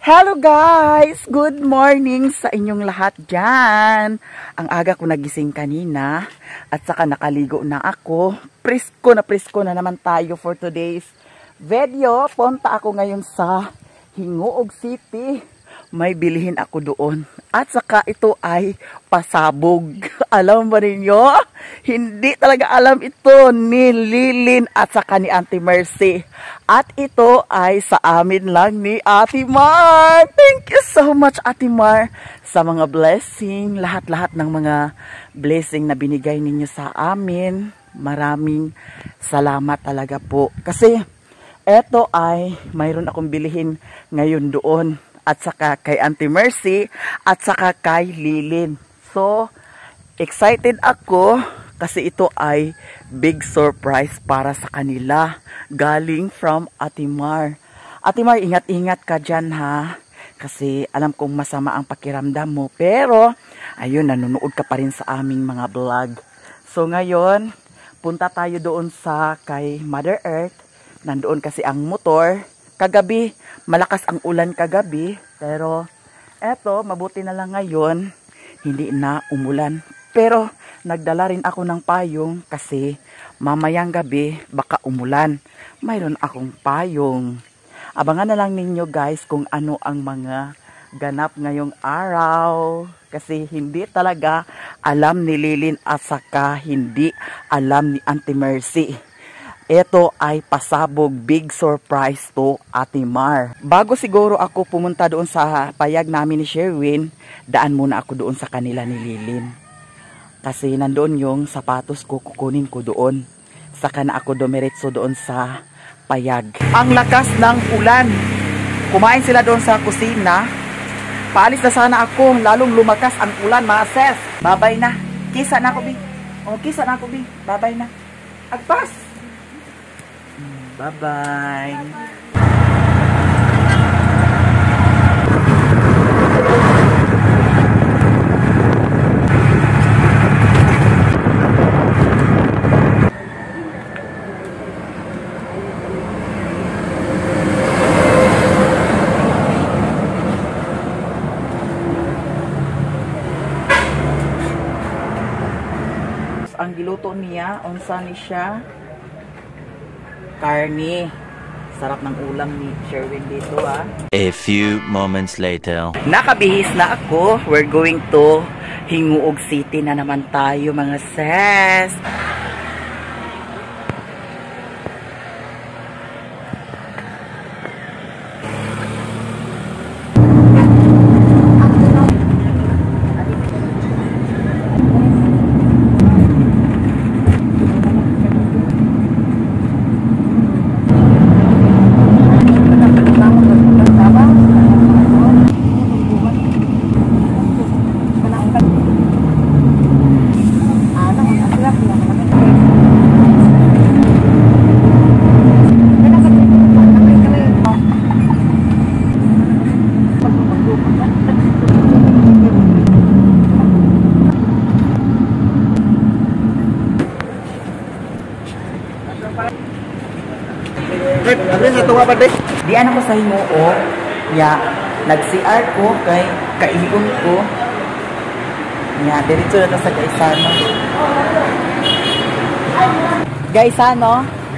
Hello guys! Good morning sa inyong lahat dyan. Ang aga ko nagising kanina at saka nakaligo na ako. Presko na naman tayo for today's video. Punta ako ngayon sa Hingoog City. May bilhin ako doon. At saka ito ay pasabog. Alam ba ninyo? Hindi talaga alam ito ni Lilin at saka ni Auntie Mercy. At ito ay sa amin lang ni Ate Mar. Thank you so much Ate Mar sa mga blessing. Lahat-lahat ng mga blessing na binigay ninyo sa amin. Maraming salamat talaga po. Kasi ito ay mayroon akong bilhin ngayon doon. At saka kay Auntie Mercy, at saka kay Lilin. So, excited ako kasi ito ay big surprise para sa kanila. Galing from Ate Mar. Ate Mar, ingat-ingat ka dyan ha. Kasi alam kong masama ang pakiramdam mo. Pero, ayun, nanonood ka pa rin sa aming mga vlog. So, ngayon, punta tayo doon sa kay Mother Earth. Nandoon kasi ang motor. Kagabi, malakas ang ulan kagabi, pero eto, mabuti na lang ngayon, hindi na umulan. Pero nagdala rin ako ng payong kasi mamayang gabi baka umulan. Mayroon akong payong. Abangan na lang ninyo guys kung ano ang mga ganap ngayong araw. Kasi hindi talaga alam ni Lilin at saka hindi alam ni Auntie Mercy. Ito ay pasabog, big surprise to Ate Mar. Bago siguro ako pumunta doon sa payag namin ni Sherwin, daan muna ako doon sa kanila ni Lilin. Kasi nandoon yung sapatos ko, kukunin ko doon. Saka na ako dumiretso doon sa payag. Ang lakas ng ulan. Kumain sila doon sa kusina. Paalis na sana ako, lalong lumakas ang ulan, mga sis. Babay na. Kisa na ako, Bi. O, kisa na ako, Bi. Babay na. Agpas! Bye-bye. Ang giluto niya, unsa ni siya? Karni. Sarap ng ulam ni Sherwin dito ah. A few moments later. Nakabihis na ako. We're going to Hingoog City na naman tayo mga sis. Di ano ko sa Hingoog, ya, nag-CR ko, kay kaigon ko. Ya, diretso na sa Gaisano. Gaisano?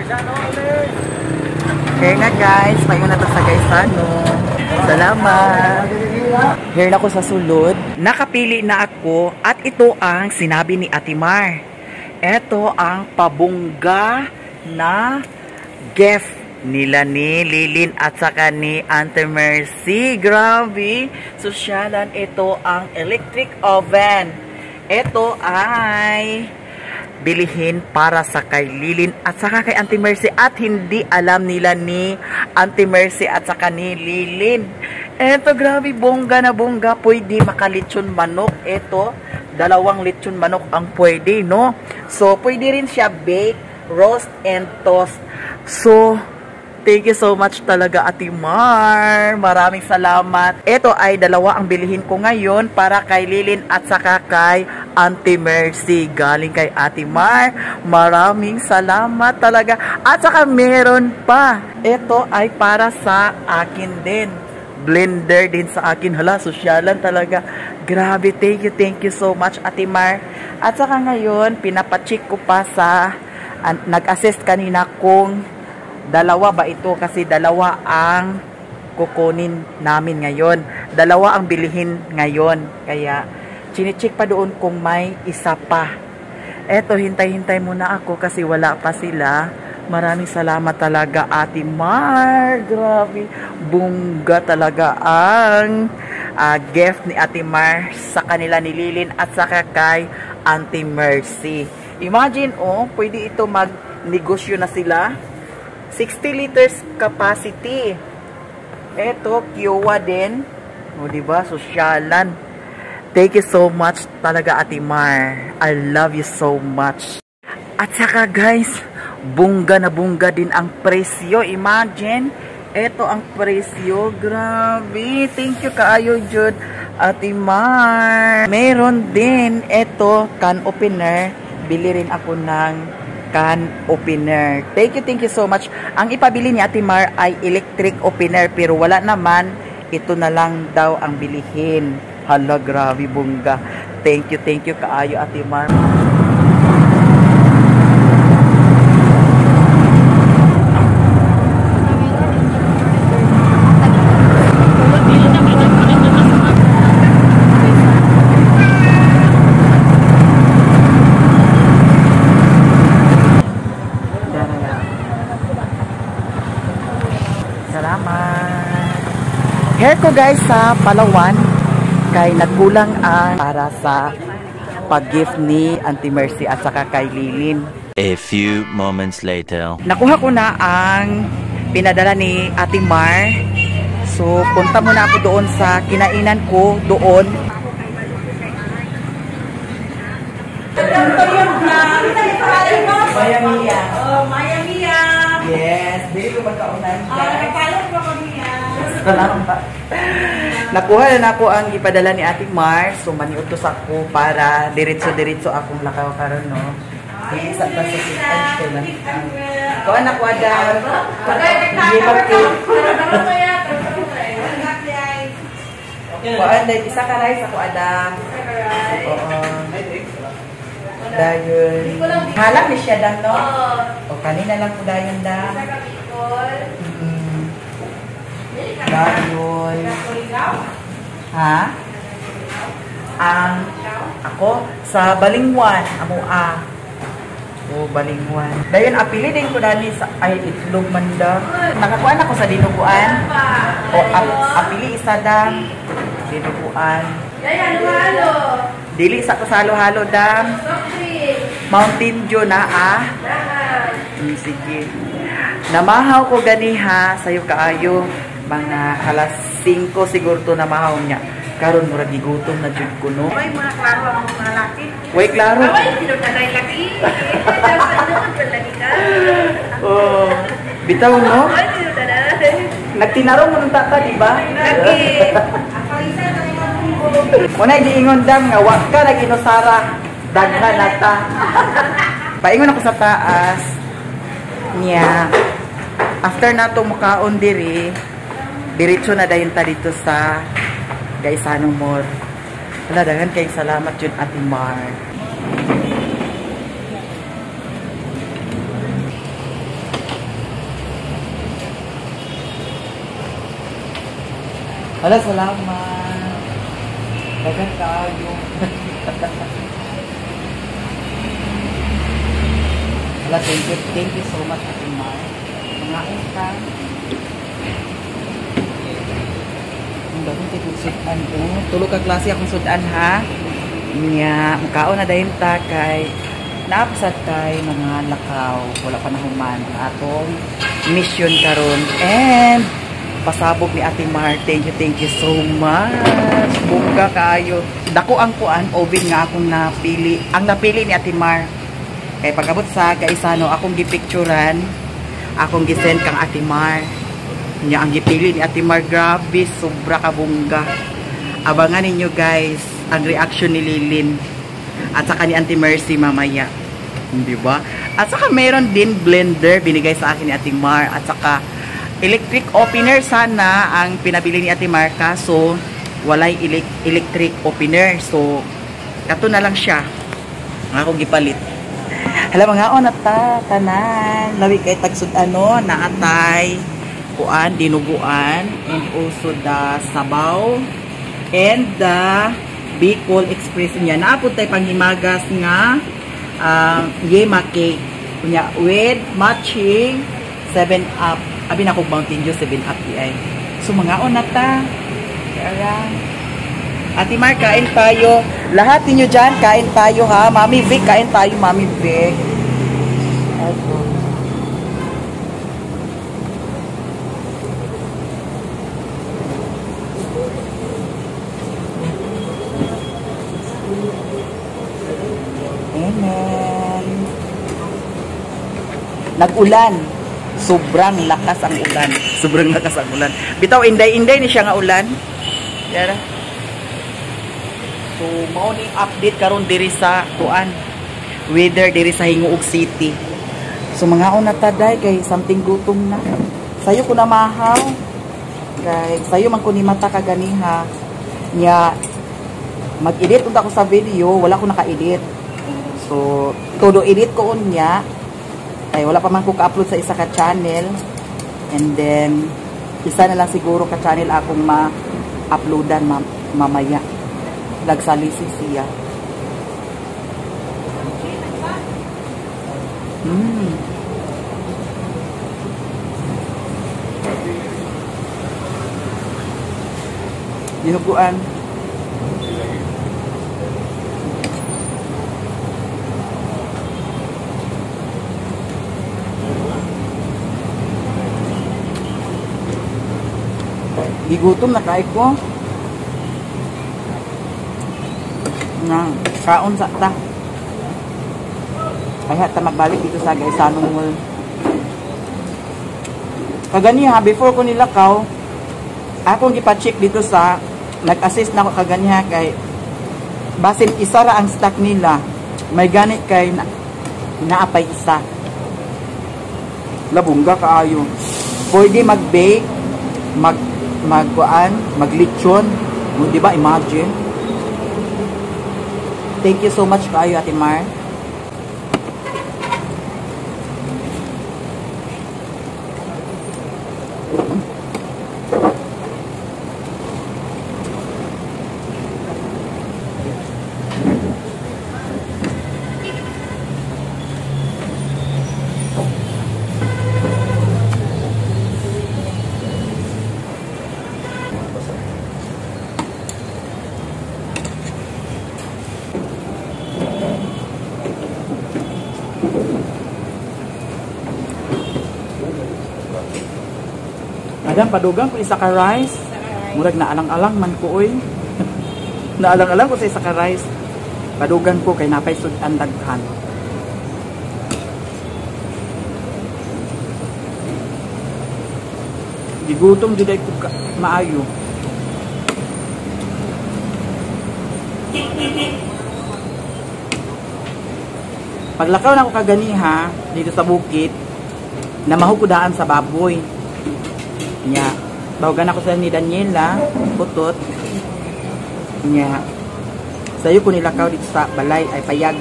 Here na guys, payo na to sa Gaisano. Salamat. Here na ko sa sulod. Nakapili na ako at ito ang sinabi ni Ate Mar. Ito ang pabungga na gift nila ni Lilin at saka ni Auntie Mercy. Grabe! Sosyalan, ito ang electric oven. Ito ay bilihin para sa kay Lilin at saka kay Auntie Mercy at hindi alam nila ni Auntie Mercy at saka ni Lilin. Ito, grabe, bongga na bongga. Pwede makalitsyon manok. Ito, 2 litsyon manok ang pwede, no? So, pwede rin siya bake, roast, and toast. So, thank you so much talaga Ate Mar. Maraming salamat. Ito ay 2 ang bilihin ko ngayon para kay Lilin at saka kay Auntie Mercy. Galing kay Ate Mar. Maraming salamat talaga. At saka meron pa. Ito ay para sa akin din. blender din sa akin. Hala, sosyalan talaga. Grabe, thank you so much, Ate Mar. At saka ngayon, pinapacheck ko pa sa, nag-assist kanina kung dalawa ba ito, kasi dalawa ang kukunin namin ngayon. Dalawa ang bilihin ngayon. Kaya, chine-check pa doon kung may isa pa. Eto, hintay-hintay muna ako kasi wala pa sila. Maraming salamat talaga, Ate Mar. Grabe, bongga talaga ang gift ni Ate Mar sa kanila ni Lilin at saka kay Auntie Mercy. Imagine, oh, pwede ito mag-negosyo na sila. 60 liters capacity. Eto, Kiowa din. O, diba? Sosyalan. Thank you so much talaga, Ate Mar. I love you so much. At saka, guys, bongga na bongga din ang presyo. Imagine, eto ang presyo. Grabe. Thank you kaayo, Jud, Ate Mar. Meron din, eto, can opener. Bili rin ako ng can opener. Thank you so much. Ang ipabili ni Ate Mar ay electric opener, pero wala naman. Ito na lang daw ang bilihin. Hala, grabe, bongga. Thank you kaayo, Ate Mar. Here ko guys sa Palawan, kay nagkulang ang para sa pag-gift ni Auntie Mercy at saka kay Lilin. A few moments later. Nakuha ko na ang pinadala ni Ate Mar. So punta muna ako doon sa kinainan ko doon. Maya Mia. Oh, Maya Mia. Yes, dili ko magkaunan. Napalot ko ko niya. Nakuha na ako ang ipadala ni Ate Mar. So maniutos ako para diretso akong lakaw karon, no. Isa pa sa suspension na. Kuha na ko ada. Kuha na isa ka rice ako ada. Oo. Dayon. Halak ni siya dan, no? O kanina lang ko dayon da. Dayon. Ha? Ang ako sa Balingwan, amo O Balingwan. Dayon apili din ko dani sa ay itlog manda. Nakakuan ako sa dinuguan. O apili isa dam dinuguan. Halo-halo. Dili sa halo-halo dam. Mountain Dew na sige. Namahaw ko ganiha sayo kaayo. Mga alas 5 siguro to namahaw niya. Karon murag gigutom na jud ko, no. Way mga klaro ang mga laki. Way klaro. Way sino tanay laki. Oh, bitaw, no? Way sino tanay. Nagtinaro mo ng tata, di ba? Lagi. Muna giingon dam nga wa ka naginusara daghan nata. Paingon ako sa taas niya. After nato mukaon diri, diretso na dayon ta dito sa Gaisano Mall. Wala, daghan kay salamat jud Ate Mar. Wala, salamat. Dagan tayo. Wala, thank you so much, Ate Mar. Mangain ka. Ang dagang tikong sudan ko. Tulog ka klase akong sudan, ha? Nga, mukhaon na dahin ta kay naapsat kay mga lakaw. Wala pa na human. Atong mission karon. And pasabog ni Ate Mar. Thank you so much. Bongga kayo. Dako ang kuan, oven nga akong napili. Ang napili ni Ate Mar. Kay pagabot sa Gaisano, akong gipicturan, akong gisend kang Ate Mar. Nya ang gipili ni Ate Mar, grabe, sobra ka bongga. Abangan ninyo guys, ang reaction ni Lilin. At saka ni Auntie Mercy mamaya. Di ba? At saka meron din blender binigay sa akin ni Ate Mar. At saka Electric opener sana ang pinabili ni Ate Marca. So, walay electric opener. So, kato na lang siya. Nga akong gipalit. Hala mga tanan. Lawi kay tagsud naatay kuan, dinuguan, and also the sabaw, and the Bicol Express niya. Naapod tayo panghimagas nga yema cake. Kunya, with matching 7-Up. Abi na kong Mountain Dew 7-Up ay. So mga ta. Kaya Ate Mar, kain tayo. Lahat ninyo dyan, kain tayo ha. Mami Vic, kain tayo Mami Vic. Ito. Amen. Nag-ulan. Sobrang lakas ang ulan. Sobrang lakas ang ulan. Bitaw, inday-inday ni siya nga ulan. Yara. So, morning update karon diri sa tuan. Weather diri sa Hinguog City. So, mga taday kay something gutom na. Sayo ko na mahaw. Kay sayo man ko ni mata kaganiha. Nya mag-edit unta ko sa video, wala ko naka-edit. So, todo edit ko unya. Ay, wala pa man ko ka-upload sa isa ka channel. And then, isa na lang siguro ka channel akong ma-uploadan mamaya. Nagsalisi siya. Dinuguan. Gigutom na kain ko. Na kaon sa ta. Kaya ta magbalik dito sa Gaisanong Mall. Kagani ha, before ko nilakaw, akong gipa-check dito sa nag-assist na ako kagani ha kay basin isa ra ang stock nila. May ganit kay naapay isa. Labungga kaayo. Pwede mag-bake, maglitsyon. Di ba, imagine? Thank you so much kaayo Ate Mar. Madam, padugang ko isa ka rice. Murag naalang-alang man ko oy. Naalang-alang ko sa isa ka rice. Padugang ko kay napay sudan daghan. Gigutom di ko maayo. Paglakaw na ko kaganiha dito sa bukid, namahu ko daan sa baboy. Nya, bawagan ako sa ni Daniela, putot. Nya, sayo ko nilakaw dito sa balay ay payag.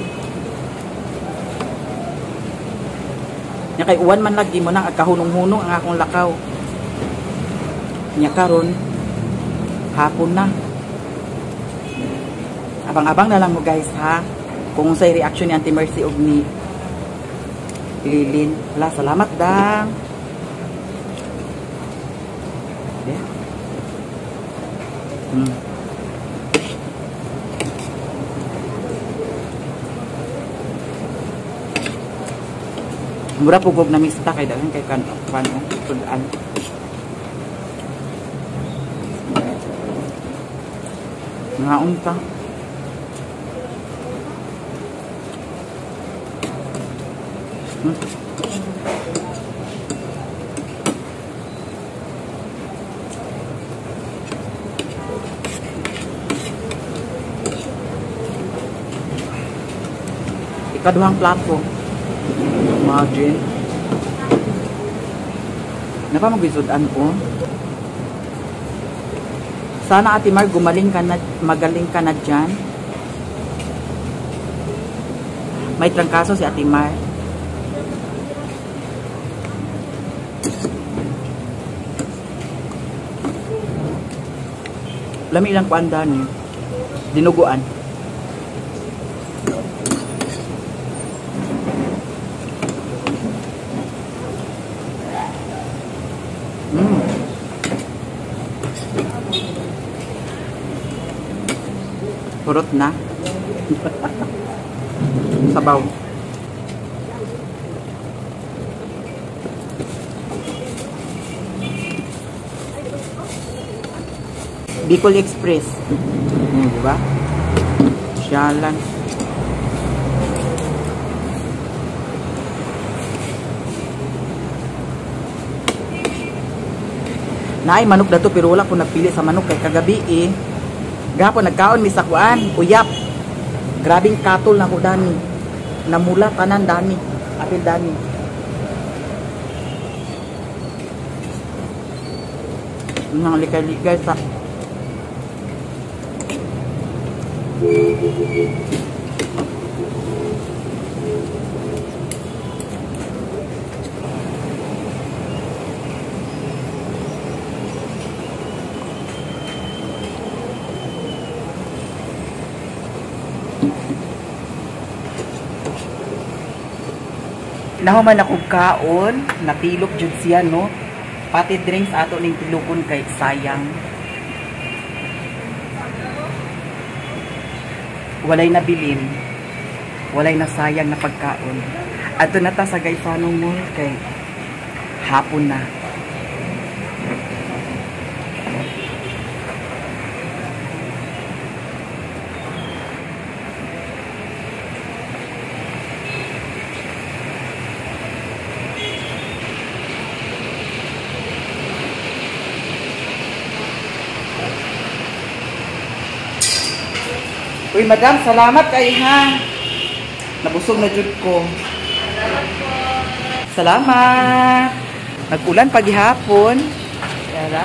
Nya kay uwan man lagi mo nang agkahunong-hunong ang akong lakaw. Nya karon hapon na. Abang-abang na lang mo guys ha. Kung sa'y reaction ni Auntie Mercy og ni Lilin. Wala, salamat dang. Mura pugog na mista kay dagan kay kan sudan. Ngaon ta. Ikaduhang plato. Imagine. Napa magisudan ko. Sana Ate Mar magaling ka na dyan. May trangkaso si Ate Mar. Lami lang ko andan eh. Dinuguan. Purot na. Sabaw. Bicol Express. Diba? Siyalan. Naay manok dato pero wala ko nagpili sa manok kay kagabi eh. Gapon nagkaon mi sa kuan, uyap. Grabing katol na ko dani. Namula tanan dani. Apil dani. Nang likay-likay sa nahuman akong kaon, napilok jud siya no. Pati drinks ato ning tilukon kay sayang. Walay nabilin. Walay na sayang na pagkaon. Ato na ta sa Gayfanong Mall kay hapon na. Uy, madam, salamat kay ha. Nabusog na jud ko. Salamat. Nag-ulan paghihapon. Yara.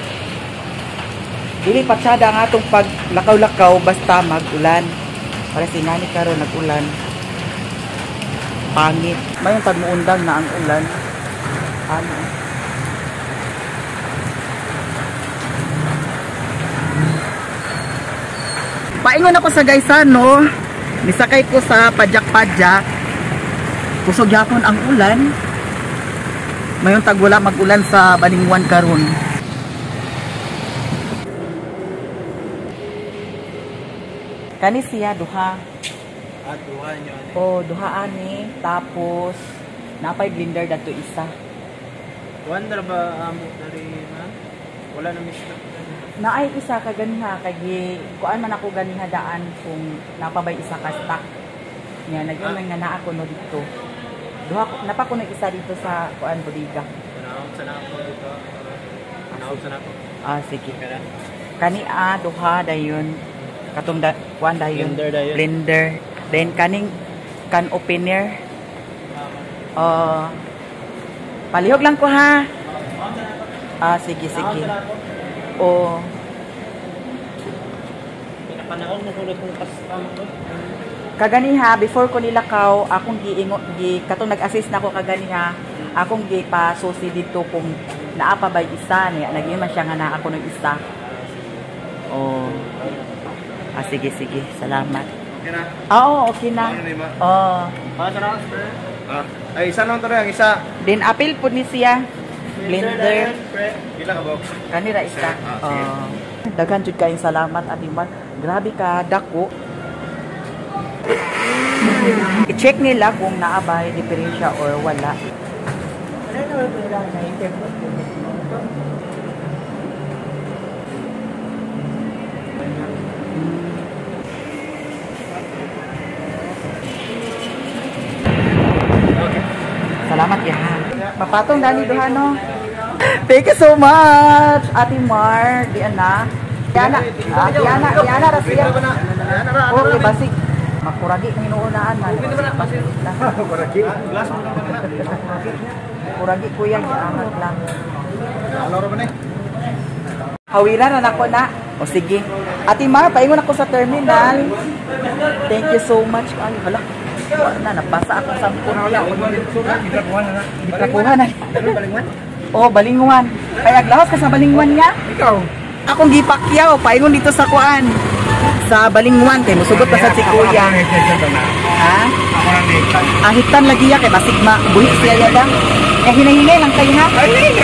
Dili patsada ang atong pag lakaw-lakaw basta mag-ulan. Para sinani karon nag-ulan. Pangit. May tagmuundang na ang ulan. Ano? Paingon ako sa Gaysan, no? Nisakay ko sa padyak-padyak. Kusog yapon ang ulan. Mayon tag wala mag-ulan sa Balingwan karon. Kani siya duha. Duha nyo. Oh, duha ani. Tapos napay blender dato isa. Wonder ba amo dari na? Wala na mister. Naay isa ka ganiha kay kuan man ako ganiha daan kung napabay isa ka stock. Nya nagyon man nga naa ko no dito. Duha napa ko isa dito sa kuan bodega. Anaw sa nako dito. Anaw sa nako. Sige. Kani duha dayon. Katong kuan dayon. Blender. Then kaning can opener. Palihog lang ko ha. Sige. O pinapanahon mo kulot kung kasama ko. Kaganiha before ko nilakaw akong katong nag-assist na ko kaganiha akong gipasusi dito kung naa pa bay isa niya nagyon man siya nga naa ako ng isa. Sige salamat. Okay na? Oo, okay na. Sarap. Ay isa lang to ang isa. Din apil po ni siya. Blender. Pila ka box? Kanira isa. Daghan jud kayong salamat Ate Mar. Grabe ka dako. I-check nila kung naabay diferensya or wala. Salamat ya. Mapatong dani duha no. Thank you so much, Ate Mar. Diana Rasia. Okay, basi. Makuragi ng inuunaan na. Kuragi. Glass mo naman na. Kuragi kuya, giangat lang. Aloro man eh. Hawiran na ako na. O sige. Ate Mar, paingon ako sa terminal. Thank you so much. Ay, hala. Na, nabasa ako sa kuya. Gitrapuhan na. Oh, balinguan. Ay, aglahos ka sa balinguan niya? Ikaw. Akong gipakyaw, paingon dito sa kuan. Sa balinguan, kay musugot pa sa si kuya. Ha? Ahitan lagi ya, kay basigma. Buhit siya yada. Eh, hinahinay lang kayo ha?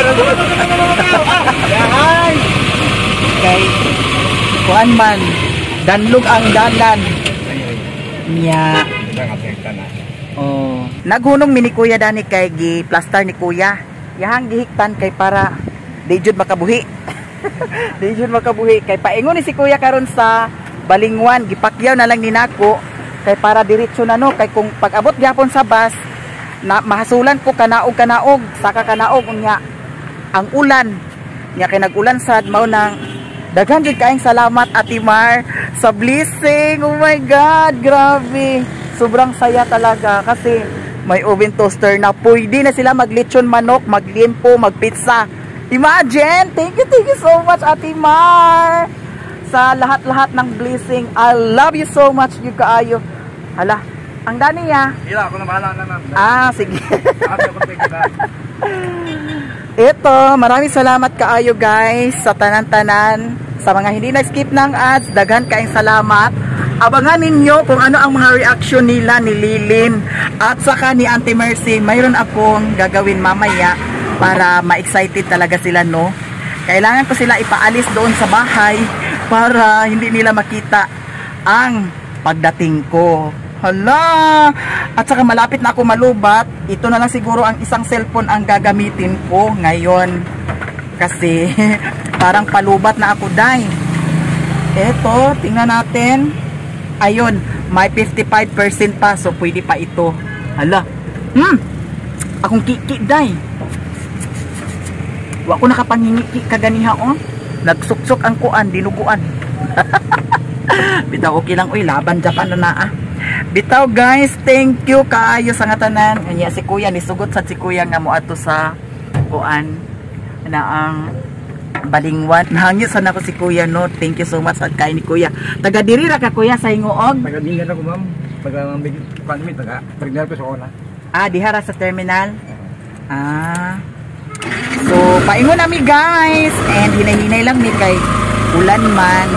Kay kuan man, danlog ang dalan. Nya. Oh. Naghunong mini kuya dani kay gi plaster ni kuya. Yahang gihiktan kay para di jud makabuhi. Di jud makabuhi kay paingon ni si kuya karon sa balingwan gipakyaw na lang ni nako kay para diretso na no kay kung pag-abot gyapon sa bus na mahasulan ko kanaog saka kanaog unya ang ulan nya kay nag-ulan sad mao nang daghan jud kaayong salamat Ate Mar sa blessing. Oh my God, grabe. Sobrang saya talaga kasi may oven toaster na pwede na sila maglechon manok, maglimpo, magpizza. Imagine! Thank you so much Ate Mar sa lahat-lahat ng blessing. I love you so much, you kaayo. Hala, ang dani ya. Ila, ako na bahala na ma'am. Ah, sige. Ito, maraming salamat kaayo guys sa tanan-tanan. Sa mga hindi nag-skip ng ads, daghan kaayong salamat. Abangan ninyo kung ano ang mga reaction nila ni Lilin at saka ni Auntie Mercy. Mayroon akong gagawin mamaya para ma-excited talaga sila, no? Kailangan ko sila ipaalis doon sa bahay para hindi nila makita ang pagdating ko. Hala! At saka malapit na ako malubat. Ito na lang siguro ang isang cellphone ang gagamitin ko ngayon. Kasi parang palubat na ako, day. Eto, tingnan natin. Ayun, may 55% pa. So, pwede pa ito. Hala. Akong kiki, day. Wa ko nakapangingiki kaganiha, oh. Nagsuksok ang kuan, dinuguan. Bitaw, okay lang. Uy, laban Japan na na, ah. Bitaw, guys, thank you kaayo sa nga tanan. Kanya si kuya, nisugot sa si kuya nga mo ato sa kuan na ang balingwan. Nahangyo sana ko si kuya, no. Thank you so much at kay ni kuya. Taga diri ra ka kuya sa Hingoog. Taga dingan ako ma'am. Taga bigit pandemi taga terminal ko sa ona. Ah, dihara sa terminal. Ah. So, paingon nami guys and hinay-hinay lang mi kay ulan man.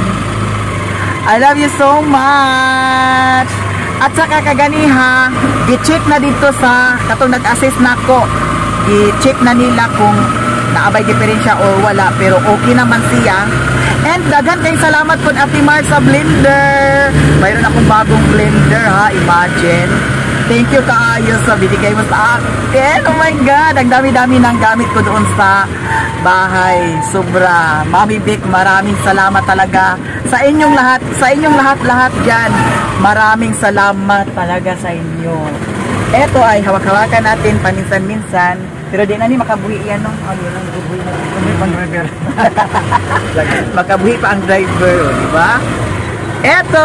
I love you so much. At saka kaganiha, gi-check na dito sa katong nag-assist nako. I-check na nila kung naabay diferensya o wala, pero okay naman siya. And daghan kayong salamat po Ate Mar sa blender. Mayroon akong bagong blender, ha, imagine. Thank you kaayo sa binigay mo sa akin. Oh my God, ang dami-dami ng gamit ko doon sa bahay. Sobra. Mami Vic, maraming salamat talaga sa inyong lahat dyan. Maraming salamat talaga sa inyo. Eto ay hawak-hawakan natin paminsan-minsan. Pero di na ni makabuhi yan, no? Ano lang, makabuhi na. Driver. Makabuhi pa ang driver, di ba? Eto!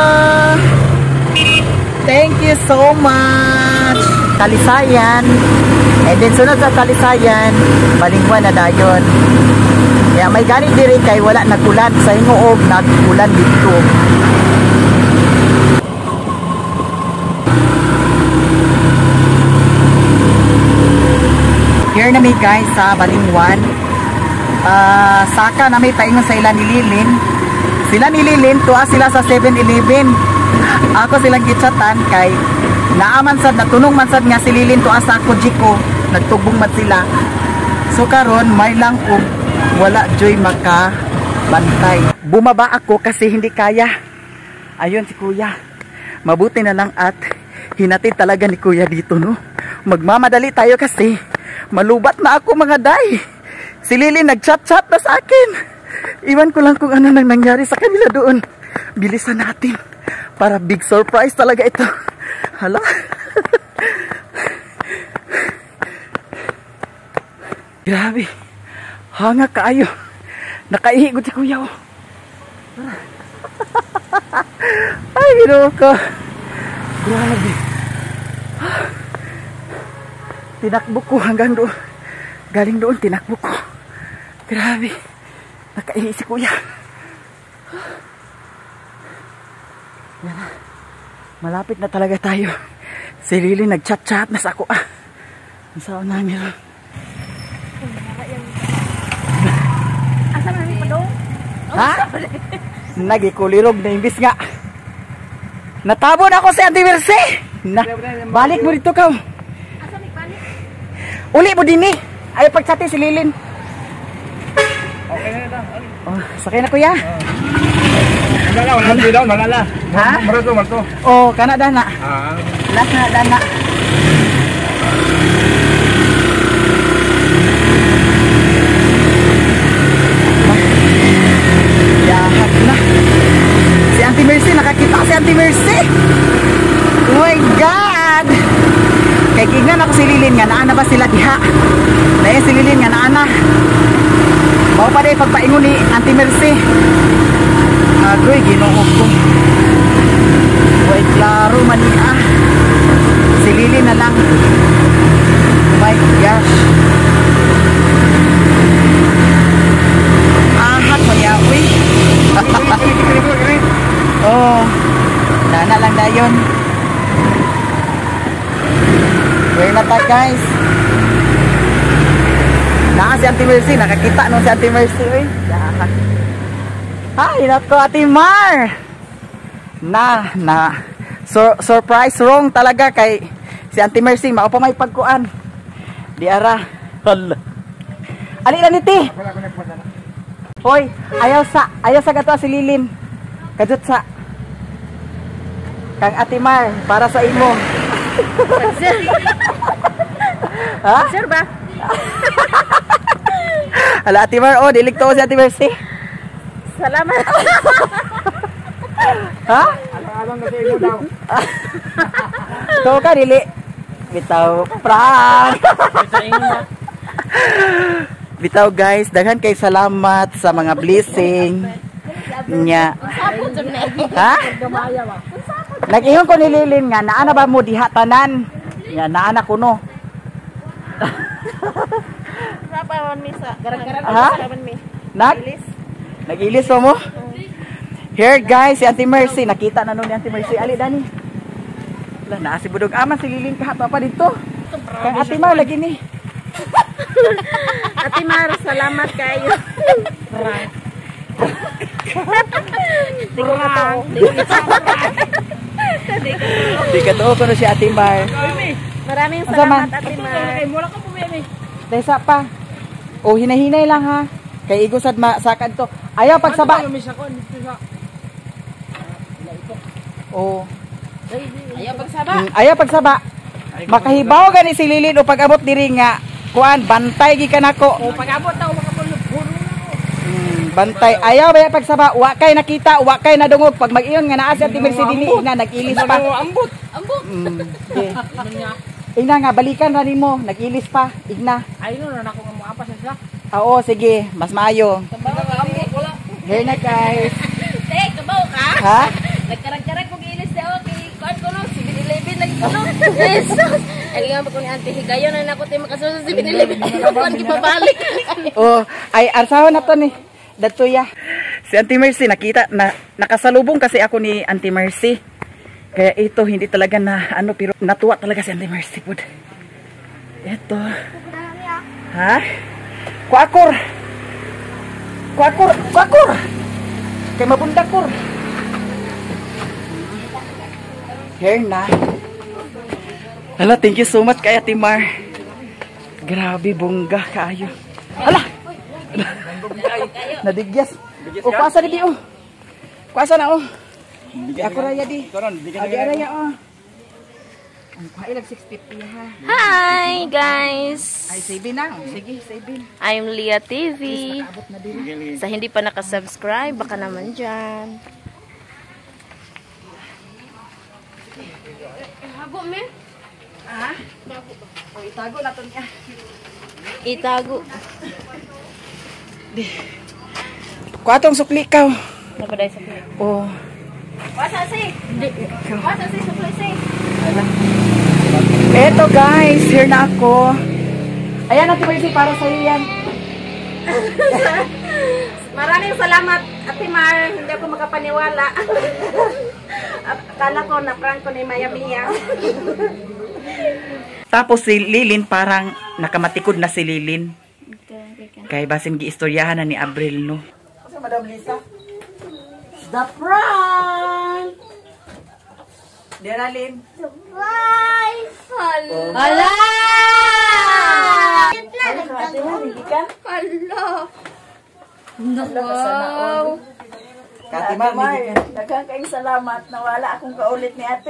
Thank you so much! Talisayan. And then sunod sa Talisayan, Balingwan na dayon. Kaya may galing diri kay wala nagulan sa Hingoog, nagulan dito. Here na may guys sa Balingwan. Saka na may paingon sa ilan ni Lilin. Sila ni Lilin, tuwa sila sa 7-Eleven. Ako silang gitsatan kay naaman sad, natunong man sad nga si Lilin tuwa sa Kojiko. Nagtubong man sila. So karon may lang ko wala joy makabantay. Bumaba ako kasi hindi kaya. Ayun si kuya. Mabuti na lang at hinatid talaga ni kuya dito, no. Magmamadali tayo kasi malubat na ako mga day. Si Lilin nagchat-chat na sa akin. Iwan ko lang kung ano nang nangyari sa kanila doon. Bilisan natin. Para big surprise talaga ito. Hala. Grabe. Hanga kaayo. Nakaihi ko si kuya. Oh. Ay, ginoo ko. Grabe. Tinakbo ko hanggang doon. Galing doon, tinakbo ko. Grabe. Nakaihi si kuya. Yan na. Malapit na talaga tayo. Si Lily nag-chat-chat na sa ako. Ang saan namin. Asa namin pa doon? Ha? Nagikulirog na imbis nga. Natabon ako si Auntie Mercy. Balik mo dito ka. Asa may balik? Uli mo din eh. Ayaw pagchati si Lilin. Okay na ito. Oh, sakay na kuya. Malala, malala. Ha? Marato. Oh, kana dana. Last na dana. Yahat na. Si Auntie Mercy, nakakita ko si Auntie Mercy. Oh my God. Kaya kignan ako si Lilin nga, naana ba sila diha? Dahil si Lilin nga, naana. Bawa pa rin pagpaingon ni Auntie Mercy. Agoy, ginuog ko. Uy, klaro mania. Si Lilin na lang. Oh my gosh. Ahat mania, uy. Oh, nana lang dayon. Where na ta guys? Naa si Auntie Mercy, nakakita nung si Auntie Mercy, uy. Hi, nako Ate Mar. Surprise wrong talaga kay si Auntie Mercy, mao pa may pagkuan. Di ara. Hala. Ali na niti. Hoy, ayaw sa gato si Lilin. Kadut sa kang Ate Mar para sa imo. Ha? Sir ba? Hala Ate Mar, oh, dilig to si Ate Mercy. Salamat. Ha? Alam na sa imo daw. Ito ka, dili. Bitaw, prank. Bitaw guys, daghan kay salamat sa mga blessing nya. Ha? Nag-ingon ko ni Lilin nga, naana ba mo diha tanan? Nga, naana ko no. Sapawan mi sa garang-garang Ha? sapawan mi. Nag-ilis mo? Here guys, si Auntie Mercy. Nakita na nun ni Auntie Mercy. Ali, Dani. Wala, naasibudog aman si Lilin kahapon pa dito. Kaya Ate Mar, lagi ni. Ate Mar, salamat kayo. Di ka to ko na si Ate Mar. Maraming salamat Ate Mar. Desa pa. O, hinay-hinay lang ha. Kay igusad masakad to. Ayaw pagsaba. Oh. Ayaw pagsaba. Makahibaw gani si Lilin o pag-abot diri nga kuan bantay gi kanako. O pag-abot daw makapulog. Bantay. Ayaw ba pagsaba? Wa kay nakita, wa kay nadungog pag mag-iyon nga naa si Ate Mercy dili na nag-ilis pa. Ambot. Igna nga balikan ra nimo, nag-ilis pa. Igna. Ayun na ako nga mo apa sa. Oo, sige, mas maayo. Here na guys. Tek, kabaw ka? Ha? Nagkarag-karag kong ilis daw kay kuan ko no, 7-Eleven lagi ko no. Jesus. Ay nga ko ni Auntie Higayon na nako tay makasunod sa 7-Eleven. Kuan gipabalik. Oh, ay arsahon na to ni. Datuya. Si Auntie Mercy nakita na nakasalubong kasi ako ni Auntie Mercy. Kaya ito hindi talaga na ano pero natuwa talaga si Auntie Mercy pud. Ito. Ha? Kuakor. Kay mabundakor. Here na. Hala, thank you so much kay Ate Mar. Grabe, bongga kaayo. Hala! Nadigyas. O, kuasa di o. Kuasa na o. Ako raya di. Adi raya o. Ang kailag 650 ha. Hi guys. Ay, saving na. Sige, saving. I'm Leah TV. Abot na din. Sa hindi pa nakasubscribe, baka naman dyan. Hago me? Ha? O, itago na to niya. Itago. Kuatong sukli ka. Napaday sa kanya. Oh. Wasa si. Wasa si supply si. Eto guys, here na ako. Ayan, Ate Mercy, para sa iyo yan. Maraming salamat, Ate Mar. Hindi ako makapaniwala. Akala ko na prank ko ni Maya Mia. Tapos si Lilin, parang nakamatikod na si Lilin. Kaya basin giistoryahan na ni Abril, no? Kasi Madam Lisa, the prank! Diyan, Lin. Surprise! Oh. Hala! Ano ka, Ate Mar, hindi ka? Hala! Wow! Ate Mar, Daghang kayong salamat na wala akong kaulit ni ate.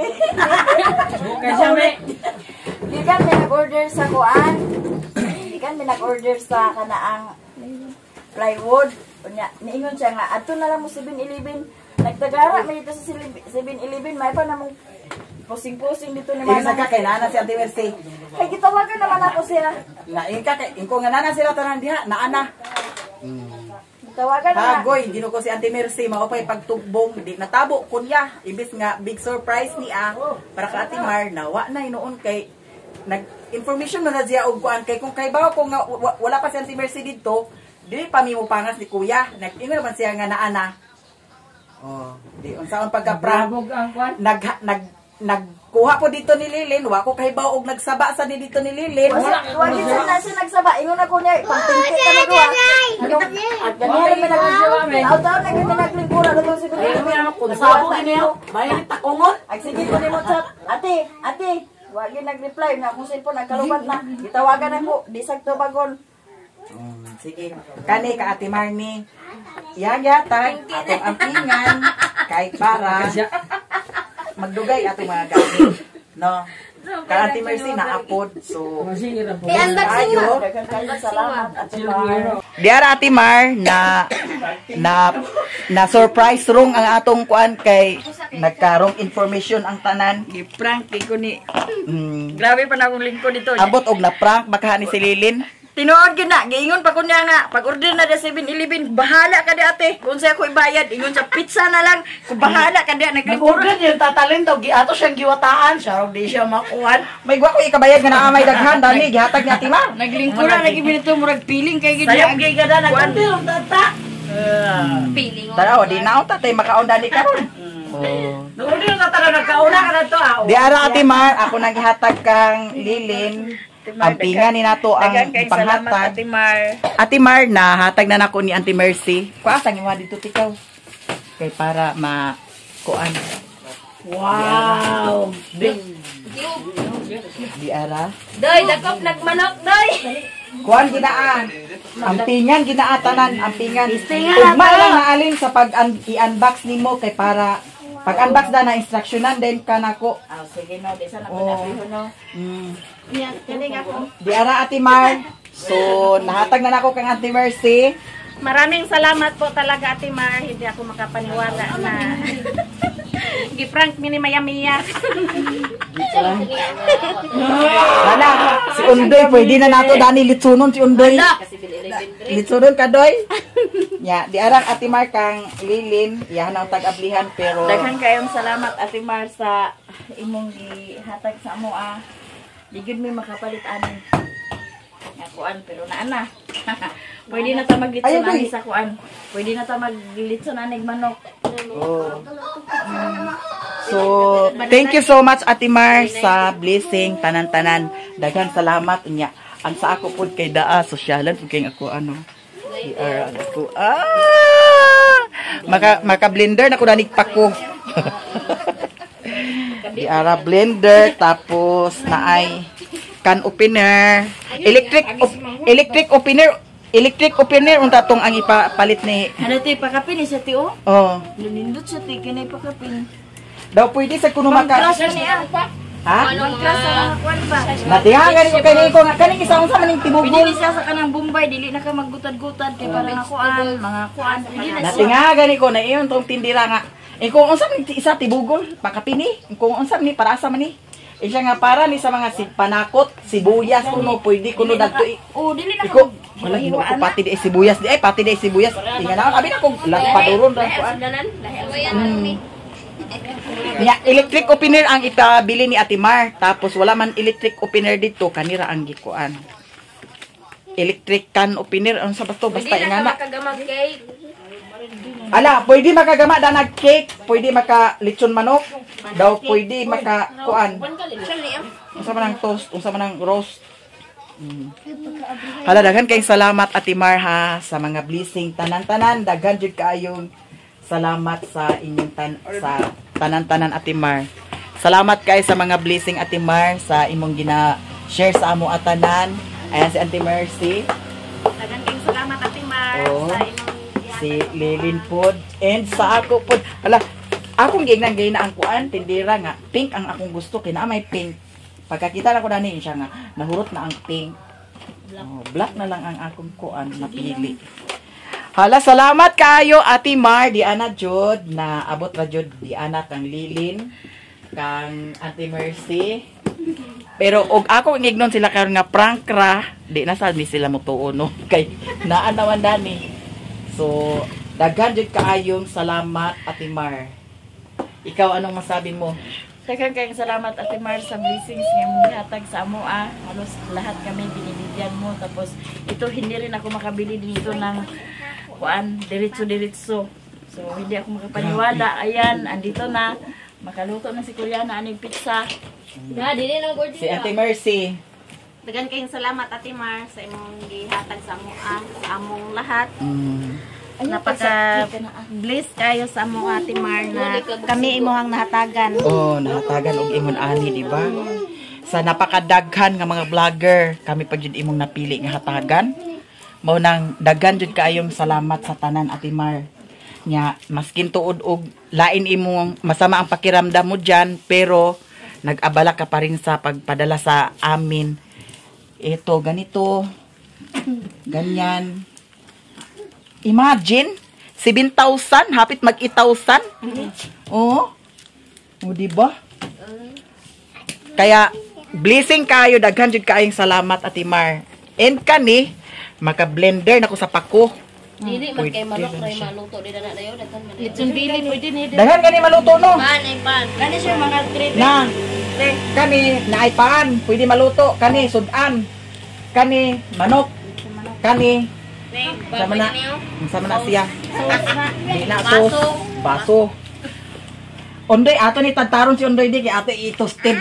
Di kan may nag-order sa kuan. Di kan may nag-order sa kanaang plywood. Unya, niingon siya nga, adto na lang mo 7-Eleven. Nagtagara may dito sa 7-Eleven, may pa namang pusing-pusing dito ni Mana Mana. ka kay nana si Ate Mercy. Ay, gitawagan naman ako siya. Na ka kay ingko nga nana sila tanan diha, naana. Tawagan na. Hagoy, ginuko si Ate Mercy, mao pay pagtubong, di natabo kunya. Ibis nga big surprise ni para ka Ate Mar nawa na inoon kay nag-information man na siya og kuan kay kung kay bawo ko nga wala pa si Ate Mercy dito, dili pa mi mo pangas ni kuya. Nag-ingon naman siya nga naana. Oh, di unsaon pagka-prank. Nagkuha po dito ni Lilin, wa ko kay bawo og nagsaba sa ni dito ni Lilin. Wala na siya nagsaba. Ingon ako niya, pangtingkit ka na gawa. At ganyan may nag-jowa me. Taw-taw na gid naglingkura daw si Kuya. Sabo niyo, bayan takongon. Ay sige ko nimo chat. Ate, wa gyud nag-reply na akong cellphone nagkalubat na. Gitawagan ako, di sakto bagon. Sige. Kani ka Ate Marni. Yayatag atong ampingan kay para magdugay atong mga gamit. No. Ka Ate Mercy na apod. So, unboxing mo. Salamat Ate Mar. diara Ate Mar na surprise rong ang atong kuan kay nagkarong information ang tanan. Gi-prank ko ni. Grabe pa na akong lingkod dito. Abot og na prank baka ni si Lilin. Tinuod gyud na, giingon pa ko niya nga, pag-order na sa 7-Eleven, bahala ka di ate. Kung sa ako ibayad, ingon sa pizza na lang, kung bahala ka di Nag-order yung tatalin daw, ato siyang giwataan, siya di siya makuhan. May gwa ko ikabayad nga naa may daghan dani gihatag ni Ate Mar. Naglingkura lagi binito murag piling kay gid. Sayang gay gada, nag-order yung tata. Feeling mo. Tara, di naon ta tay makaon dani karon. Nag-order yung tata na nagkauna ka na to. Diara Ate Mar, ako naghatag kang Lilin. Ang pinga ni nato ang panghatag. Ate Mar, nahatag na nako ni Auntie Mercy. Kuasang iwa dito tikaw. Kay para kuan. Wow! Diara. Doy, dakop nagmanok, doy. Kuan ginaan. Ang pingan ginaatanan, ang pingan. Ugma lang naalin sa pag-i-unbox nimo kay para pag-unbox na instructionan din ka nako. Sige no, di sana ko napihon no. Yan, kaning ako. Diara Ate Mar. So, nahatag na nako kang Auntie Mercy. Maraming salamat po talaga, Ate Mar. Hindi ako makapaniwala na gi-prank mi ni Maya Mia. Wala, si Undoy, pwede na nato dani litsunon si Undoy. Litsunon ka, Doy. Ya, diarang Ate Mar kang Lilin, yahan ang tag-ablihan pero Daghang kayong salamat Ate Mar sa imong gihatag sa amo Di gud mi makapalit ani. Nga kuan pero naana. Pwede na ta maglitson ani sa kuan. Pwede na ta maglitson ani manok. so, thank you so much Ate Mar sa blessing tanan-tanan. Daghang salamat unya. Ang sa ako pud kay daa sosyalan pud kay ako ako. Maka blender na ko danig pako. Di ara blender tapos naay can opener, electric opener unta tong ang ipapalit ni. Ano ti pakapin ni sa tio? Oh. Lunindot sa ti kinay pakapin. Daw pwede sa kuno maka. Crush ni Ha? Crush sa kuan ba? Natiha gani ko kay ko nga kaning isa unsa maning tibugol. Pwede siya sa kanang Bombay dili na ka maggutad-gutad kay para nga kuan, mga kuan. Pwede na siya. Natiha gani ko na iyon tong tindira nga. Kung unsa man isa tibugol, pakapini. Kung unsa man ni para asa man ni. Siya nga para ni sa mga panakot, sibuyas kuno pwede kuno dagto. Oh, dili na Iko, wala gino ko pati di sibuyas di ay pati di sibuyas. Tinga na abi na ko laspaduron ra ko. Nya electric opener ang ipabili ni Ate Mar. Tapos wala man electric opener dito, kanira ang gikuan. Electric can opener ang sa bato basta Hindi na ingana. makagamag cake. Ala, pwede makagama da nag cake, pwede maka lechon manok, daw pwede maka kuan. Unsa man ang toast, unsa man ang roast. Hala, daghan kayong salamat Ate Mar ha sa mga blessing tanan-tanan, daghan jud kaayong salamat sa inyong sa tanan-tanan Ate Mar. Salamat kay sa mga blessing Ate Mar sa imong gina-share sa amo atanan. Ayan si Auntie Mercy. Dagan kayong salamat Ate Mar Oo. sa imong Si Lilin pod and sa ako pod. Hala, akong gignan gay na ang kuan tindira nga pink ang akong gusto kay na may pink. Pagkakita na ko dani siya nga nahurot na ang pink. Black na lang ang akong kuan napili. Hala, salamat kayo Ate Mar, di ana jud na abot ra jud di ana kang Lilin, kang Auntie Mercy. Pero og ako ngignon sila karon nga prank ra, di na sad ni sila motuon no kay naa naman dani. So, daghan jud kaayong salamat Ate Mar. Ikaw anong masabi mo? Dagan kayong salamat Ate Mar sa blessings nga mo gihatag sa amo ah. Halos lahat kami binibigyan mo tapos ito hindi rin ako makabili dito ng kuan diretso. So hindi ako makapaniwala. Ayan, andito na. Makaluto na si Kuya na aning pizza. Na, dili lang gordi. Si Ate Mercy. Dagan kayong salamat Ate Mar sa imong gihatag sa amo ah, sa among lahat. Napaka-bless kayo sa among Ate Mar na kami imuhang nahatagan. Oh, nahatagan og imong ani, di ba? Sa napakadaghan nga mga vlogger, kami pa jud imong napili nga hatagan. Mao nang daghan jud kaayong salamat sa tanan Ate Mar. Nya maskin tuod og lain imong masama ang pakiramdam mo diyan, pero nag-abala ka pa rin sa pagpadala sa amin. Ito ganito. Ganyan. Imagine, 7,000, hapit mag 8,000. Oo. O, diba? Kaya, blessing kayo, daghan jud kaayong salamat, Ate Mar. And kani, maka-blender na ko sa pako. Dili man kay manok ray maluto di na dayon datan man. Itong bili pwede ni Daghan kani maluto, no? Pan. Kani siya mga treat. Na, kani, naaipan, pwede maluto. Kani, sudan. Kani, manok. Kani, sama na siya. Di na sos. Baso. Ondoy, ato ni tataron si Ondoy di kay ate itosted.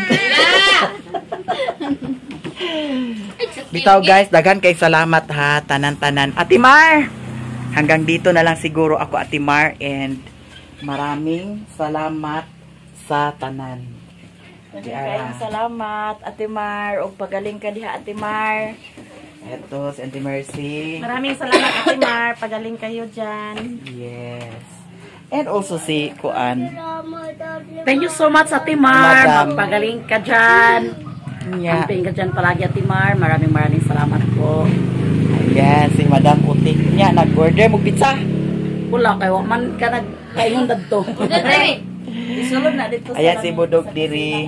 Bitaw guys, daghan kay salamat ha, tanan-tanan. Ate Mar, hanggang dito na lang siguro ako Ate Mar and maraming salamat sa tanan. Kayong salamat Ate Mar og pagaling ka diha Ate Mar. Eto, si Auntie Mercy. Maraming salamat Ate Mar, pagaling kayo diyan. Yes. And also si Kuan. Thank you so much Ate Mar. Madam. Pagaling ka diyan. Yeah. Amping ka diyan palagi Ate Mar. Maraming salamat po. Ayan, si Madam Utik niya. Nag-order mo pizza. Wala kayo man ka nagkaingon dadto. Isulod na dito sa Ayan si Budog Diri.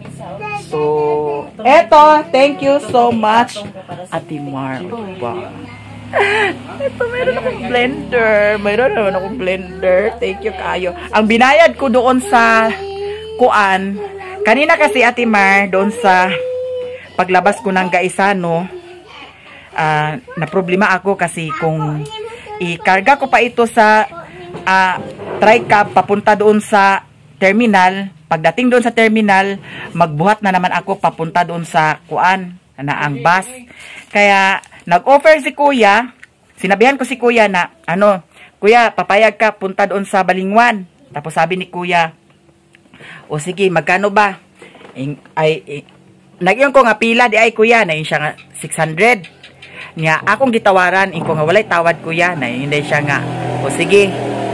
So, eto, thank you so much, Ate Mar. Wow. Ito, meron akong blender. Mayroon naman akong blender. Thank you kayo. Ang binayad ko doon sa Kuan, kanina kasi Ate Mar, doon sa paglabas ko ng Gaisano, na problema ako kasi kung ikarga ko pa ito sa TriCab papunta doon sa terminal. Pagdating doon sa terminal, magbuhat na naman ako papunta doon sa Kuan, na ang bus. Kaya, nag-offer si Kuya, sinabihan ko si Kuya na, Kuya, papayag ka, punta doon sa Balingwan. Tapos sabi ni Kuya, o sige, magkano ba? Nag-iyon ko nga pila, di ay Kuya, na yun siya nga 600. Nga, akong gitawaran, ko nga walay tawad Kuya, na hindi siya nga, o sige,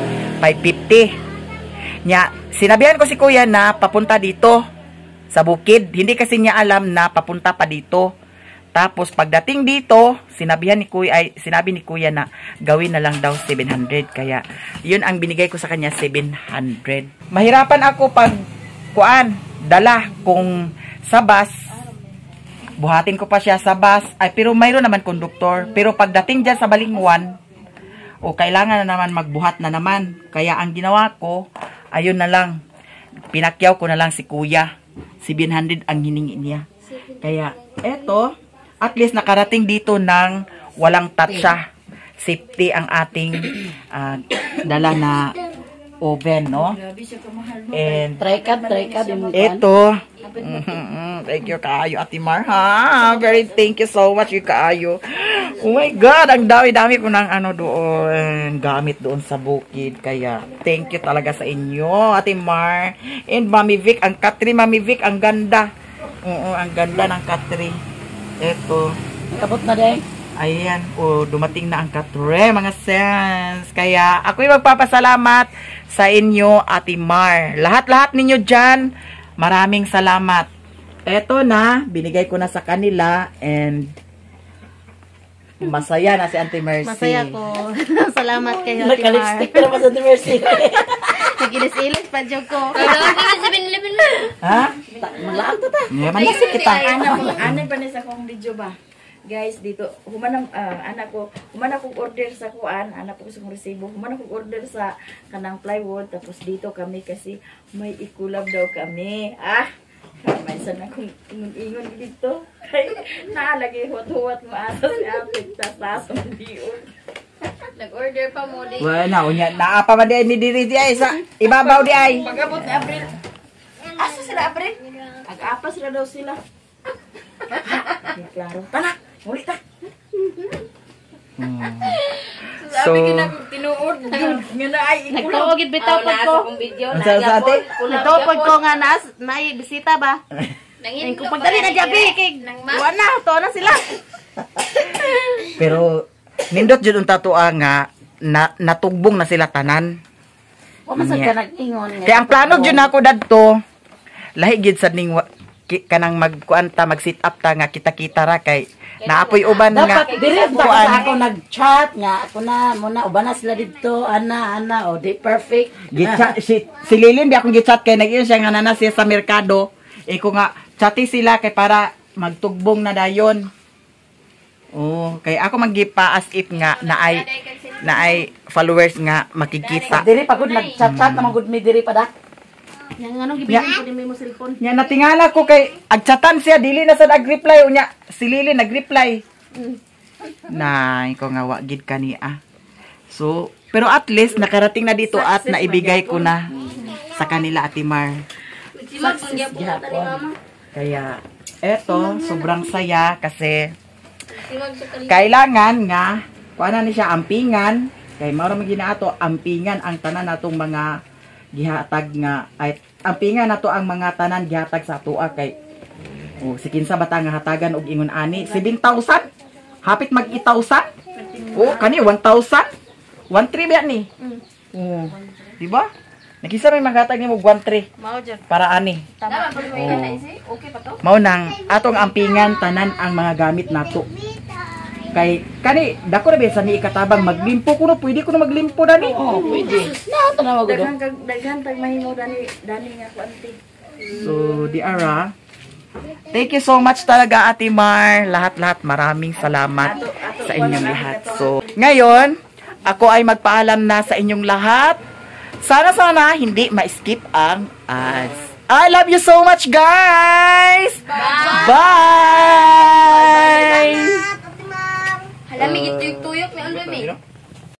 550. Nya, sinabihan ko si Kuya na papunta dito sa bukid. Hindi kasi niya alam na papunta pa dito. Tapos pagdating dito, sinabi ni Kuya na gawin na lang daw 700. Kaya yun ang binigay ko sa kanya, 700. Mahirapan ako pag dala kung sa bus. Buhatin ko pa siya sa bus. Pero mayroon naman konduktor. Pero pagdating dyan sa Balingwan, kailangan na naman magbuhat na naman. Kaya ang ginawa ko, ayun na lang, pinakyaw ko na lang si kuya. 700 ang hiningi niya. Kaya, eto, at least nakarating dito ng walang tatsa. Safety ang ating dala na oven, no? And Tricad yung ito, thank you kaayo Ate Mar, ha? Very thank you so much you kaayo. Oh my God, ang dami-dami ko ng doon, gamit doon sa bukid. Kaya, thank you talaga sa inyo, Ate Mar. And Mami Vic, ang Katri, Mami Vic, ang ganda. Oo, ang ganda ng Katri. Ito. Kabot na din. Ayan, dumating na ang Katre, mga sens. Kaya, ako'y magpapasalamat sa inyo, Ate Mar. Lahat-lahat ninyo dyan, maraming salamat. Eto na, binigay ko na sa kanila, and masaya na si Auntie Mercy. Masaya ko. Salamat kayo, Ate Mar. Naka-lipstick pa naman sa Auntie Mercy. Nagilis-ilis pa dyan ko. Ha? Maglaan to ta. Manisip kita. Anak pa sa kong video ba? Guys, dito, anak ko order sa kuan, anak ko sa resibo, humanap ko order sa kanang plywood, tapos dito kami kasi may ikulab daw kami. May sana kong ingon dito. Naalagay huwat-huwat mo asa si Apit, tasasong diyon. Nag-order pa mo di. Wala, naapa man di ay ni diri di ay sa ibabaw di ay. Pagabot ni April. Asa sila April? Ag-apa sila daw sila. Klaro. Tana, muli ta. So, Tinuod nga na ay Nagtuogid bitaw pag ko. sa ate? Nagtuogid ko nga may bisita ba? Nangin ko pagdali na gabi kay wala to na sila. Pero nindot jud unta tuwa nga natugbong na sila tanan. O masag ka nag-ingon. Kaya ang plano jud nako dadto lahi gid sa ning kanang magkuanta mag-sit up ta nga kita-kita ra kay naapoy uban nga Dapat dire sa ako nag-chat nga ako na muna uban na sila dito ana o di perfect. si Lilin di akong gichat kay nag-iyon siya nga nana siya sa merkado. Iko nga chati sila kay para magtugbong na dayon. Oh, kay ako maggipa as if nga naay followers nga makikita. Dire pagod nag-chat na magud mi dire pa da. Yang anong gibilin ko din mo cellphone. Nya natingala ko kay agchatan siya dili na sad ag-reply unya si Lilin nag-reply. Nay ko nga wa gid kaniya. So, pero at least nakarating na dito at naibigay ko na sa kanila Ate Mar. Kaya eto sobrang saya kasi kailangan nga kuana ni siya ampingan kay mao ra magina-ato ampingan ang tanan natong mga gihatag nga ay ampingan nato ang mga tanan gihatag sa atoa kay si kinsa bata nga hatagan og ingon ani 7,000 hapit mag 8,000 kani 1,000 1,300 ba ni di ba nakisa may maghatag nimo 1,300 Mao jud. para ani Tama pa mo yan okay pa to. mao nang atong ampingan tanan ang mga gamit nato kay kani dako ra ba sa ni ikatabang maglimpo ko no pwede ko na maglimpo dani Pwede. Na na magud. daghan tag mahimo dani nga kuanti. so di ara thank you so much talaga Ate Mar lahat maraming salamat sa inyong lahat so ngayon ako ay magpaalam na sa inyong lahat sana hindi ma-skip ang ads. I love you so much guys bye Hala mi gituyok-tuyok mi ulo mi.